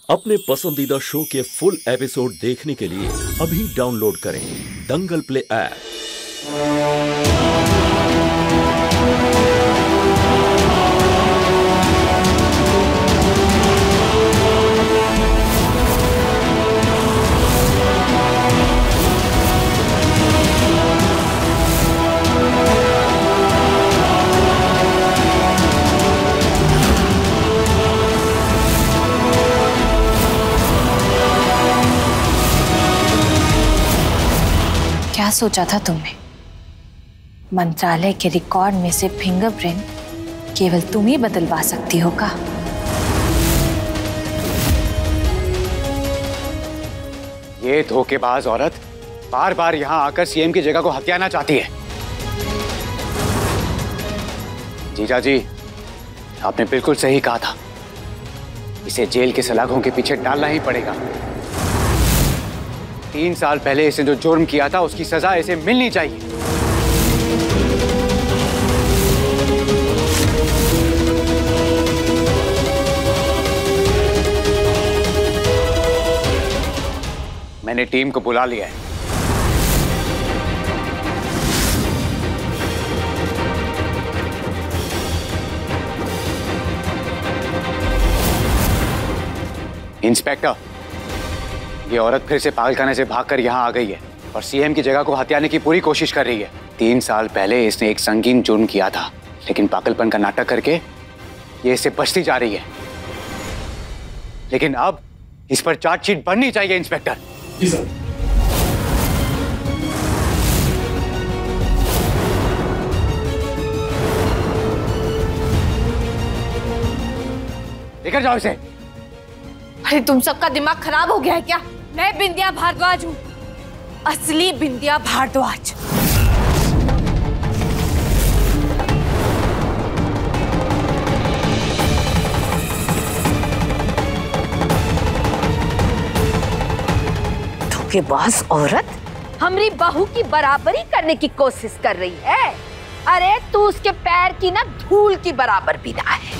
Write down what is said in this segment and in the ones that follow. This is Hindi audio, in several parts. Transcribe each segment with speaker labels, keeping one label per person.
Speaker 1: अपने पसंदीदा शो के फुल एपिसोड देखने के लिए अभी डाउनलोड करें दंगल प्ले ऐप।
Speaker 2: क्या सोचा था तुमने? मंत्रालय के रिकॉर्ड में से फिंगरप्रिंट केवल तुम ही बदलवा सकती हो का?
Speaker 3: ये धोखेबाज औरत बार बार यहाँ आकर सीएम की जगह को हथियाना चाहती है। जीजा जी, आपने बिल्कुल सही कहा था, इसे जेल के सलाखों के पीछे डालना ही पड़ेगा। 3 साल पहले इसने जो जुर्म किया था उसकी सजा इसे मिलनी चाहिए। मैंने टीम को बुला लिया है। इंस्पेक्टर, ये औरत फिर से पागलखाने से भागकर यहाँ आ गई है और सीएम की जगह को हथियाने की पूरी कोशिश कर रही है। 3 साल पहले इसने एक संगीन जुर्म किया था, लेकिन पागलपन का नाटक करके ये इससे बचती जा रही है। लेकिन अब इस पर चार्जशीट बननी चाहिए इंस्पेक्टर।
Speaker 4: जी सर।
Speaker 3: लेकर जाओ इसे।
Speaker 5: अरे तुम सबका दिमाग खराब हो गया है क्या? मैं बिंदिया भारद्वाज हूँ, असली बिंदिया भारद्वाज।
Speaker 6: धोखेबाज औरत
Speaker 5: हमारी बहू की बराबरी करने की कोशिश कर रही है। अरे तू उसके पैर की ना धूल की बराबर भी ना है।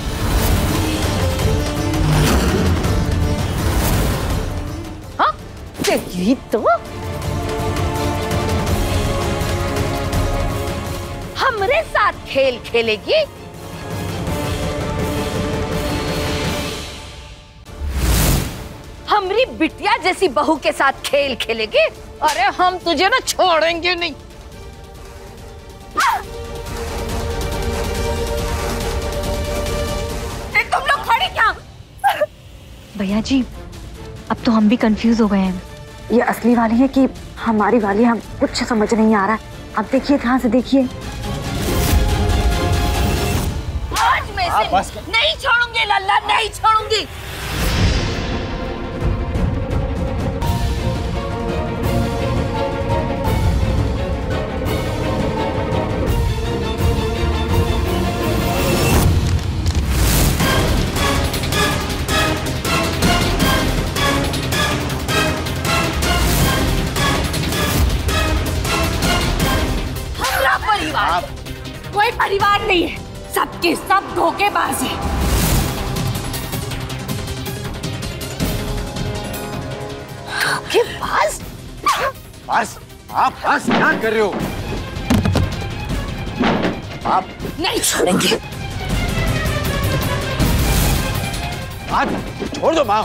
Speaker 6: तेरी तो
Speaker 5: हमरे साथ खेल खेलेगी? हमारी बिटिया जैसी बहू के साथ खेल खेलेगी? अरे हम तुझे ना छोड़ेंगे नहीं। तुम लोग खड़ी क्या?
Speaker 2: भैया जी, अब तो हम भी कंफ्यूज हो गए हैं।
Speaker 6: ये असली वाली है कि हमारी वाली, हम कुछ समझ नहीं आ रहा। अब देखिए, ध्यान से देखिए।
Speaker 5: आज मैं इसे नहीं छोड़ूंगी लल्ला, नहीं छोड़ूंगी। कोई परिवार नहीं है, सबके सब धोखेबाज हैं। धोखेबाज?
Speaker 3: बस, आप बस क्या कर रहे हो? आप
Speaker 5: नहीं छोड़ेंगे।
Speaker 3: हाथ छोड़ दो माँ।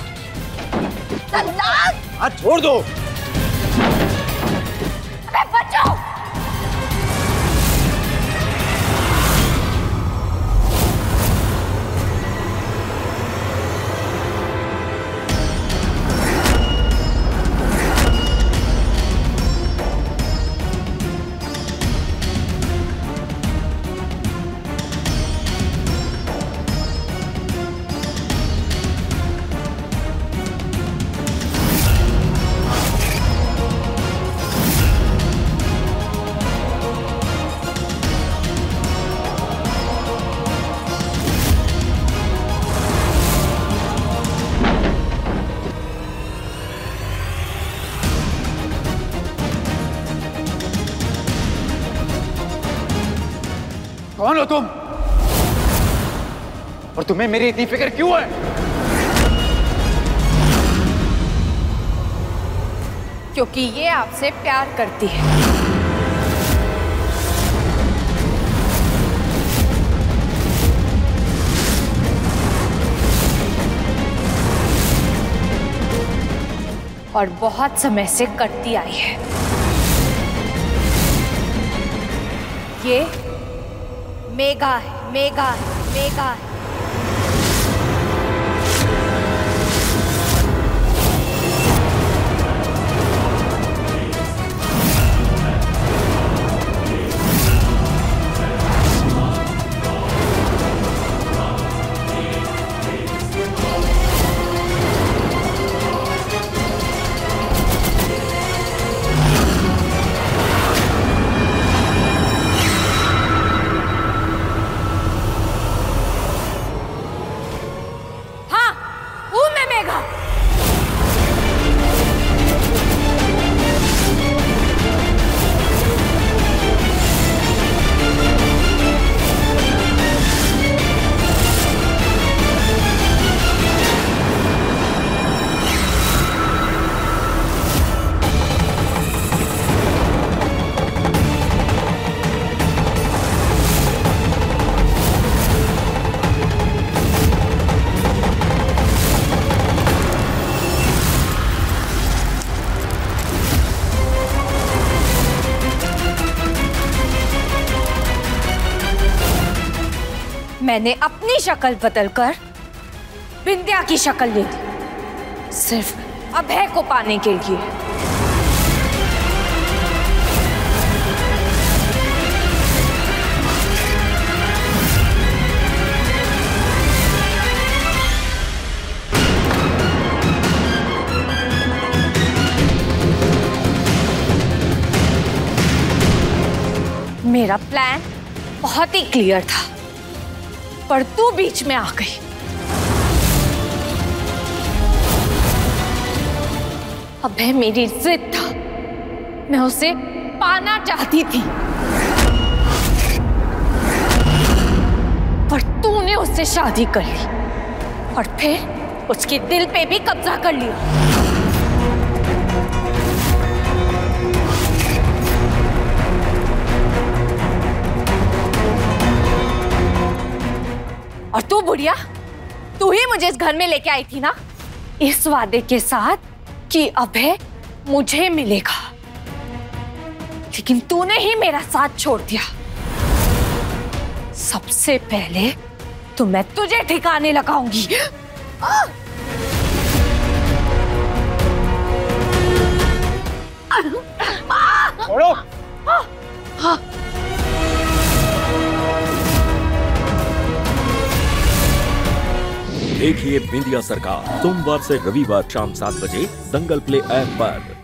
Speaker 3: हाथ छोड़ दो।
Speaker 5: अरे बचाओ।
Speaker 3: कौन हो तुम? और तुम्हें मेरी इतनी फिक्र क्यों है?
Speaker 2: क्योंकि ये आपसे प्यार करती है। और बहुत समय से करती आई है। ये मेघा है, मेघा है, मेघा है। मैंने अपनी शक्ल बदलकर विंध्या की शक्ल ले ली, सिर्फ अभय को पाने के लिए। मेरा प्लान बहुत ही क्लियर था, पर तू बीच में आ गई। अभय मेरी जिद था, मैं उसे पाना चाहती थी, पर तूने उससे शादी कर ली और फिर उसके दिल पे भी कब्जा कर लिया। और तू बुढ़िया, तू ही मुझे इस घर में लेके आई थी ना, इस वादे के साथ कि अभय मुझे मिलेगा, लेकिन तूने ही मेरा साथ छोड़ दिया। सबसे पहले तो मैं तुझे ठिकाने लगाऊंगी।
Speaker 3: छोड़ो।
Speaker 1: देखिए विंध्या सरकार सोमवार से रविवार शाम 7 बजे दंगल प्ले ऐप पर।